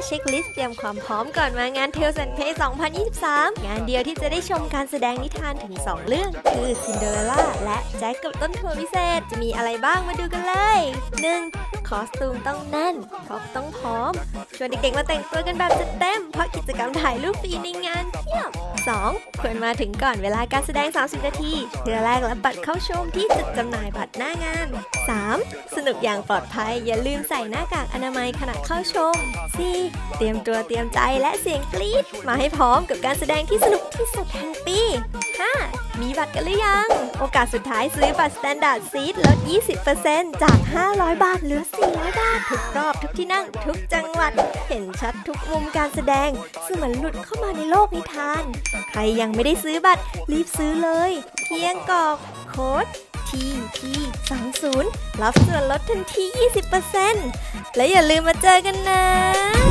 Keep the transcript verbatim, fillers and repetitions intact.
เช็คลิสต์เตรียมความพร้อมก่อนมางาน Tales and Play สองพันยี่สิบสาม งานเดียวที่จะได้ชมการแสดงนิทานถึงสองเรื่องคือซินเดอเรลล่าและแจ็คกับต้นถั่วพิเศษจะมีอะไรบ้างมาดูกันเลย หนึ่ง คอสตูมต้องแน่นพร็อพต้องพร้อมชวนเด็กๆมาแต่งตัวกันแบบจัดเต็มเพราะกิจกรรมถ่ายรูปฟรีในงานเพียบ สอง ควรมาถึงก่อนเวลาการแสดงสามสิบนาทีเพื่อแลกรับบัตรเข้าชมที่จุดจำหน่ายบัตรหน้างาน สาม สนุกอย่างปลอดภัยอย่าลืมใส่หน้ากากอนามัยขณะเข้าชม สี่ เตรียมตัวเตรียมใจและเสียงกรี๊ดมาให้พร้อมกับการแสดงที่สนุกที่สุดแห่งปี ห้า มีบัตรกันหรือยังโอกาสสุดท้ายซื้อบัตร Standard Seat ลด ยี่สิบเปอร์เซ็นต์ จาก ห้าร้อย บาทเหลือ สี่ร้อย บาททุกรอบทุกที่นั่งทุกจังหวัดเห็นชัดทุกมุมการแสดงเสมือนหลุดเข้ามาในโลกนิทานใครยังไม่ได้ซื้อบัตรรีบซื้อเลยเพียงกรอกโค้ด ที พี สองสิบ รับส่วนลดทันที ยี่สิบเปอร์เซ็นต์ และอย่าลืมมาเจอกันนะ